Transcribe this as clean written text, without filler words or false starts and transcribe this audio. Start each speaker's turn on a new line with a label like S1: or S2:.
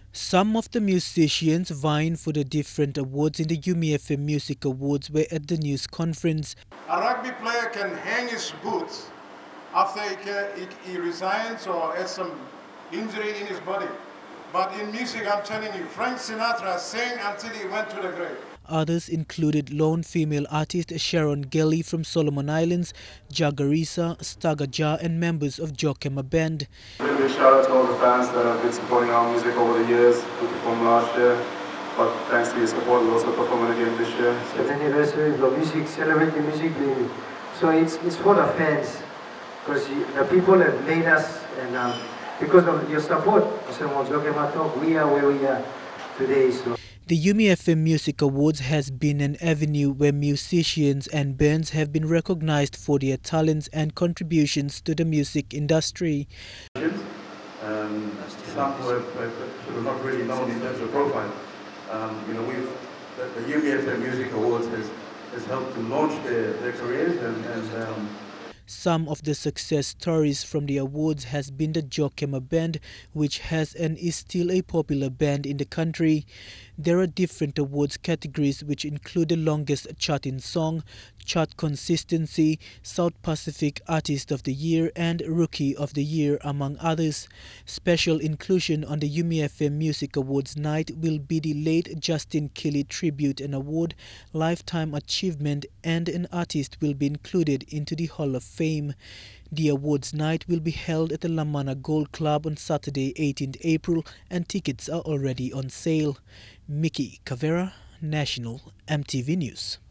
S1: Some of the musicians vying for the different awards in the YumiFM Music Awards were at the news conference.
S2: A rugby player can hang his boots after he resigns or has some injury in his body. But in music, I'm telling you, Frank Sinatra sang until he went to the grave.
S1: Others included lone female artist Sharon Gelly from Solomon Islands, Jagarisa, Stagaja and members of Jokema Band.
S3: Really shout out to all the fans that have been supporting our music over the years. We performed last year, but thanks to your support we're also performing again this year.
S4: It's an anniversary of music, celebrating music really. So it's for the fans, because the people have made us, and because of your support, we are where we are today. So.
S1: The YumiFM Music Awards has been an avenue where musicians and bands have been recognized for their talents and contributions to the music industry.
S3: Some who have sort of not really known in terms of profile. The YumiFM Music Awards has helped to launch their careers and
S1: some of the success stories from the awards has been the Jokema Band, which has and is still a popular band in the country. There are different awards categories which include the longest charting song, chart consistency, South Pacific Artist of the Year and Rookie of the Year, among others. Special inclusion on the YumiFM Music Awards night will be the late Justin Kelly Tribute and Award, Lifetime Achievement, and an artist will be included into the Hall of Fame. The awards night will be held at the Lamana Gold Club on Saturday, 18th April, and tickets are already on sale. Mickey Cavera, National MTV News.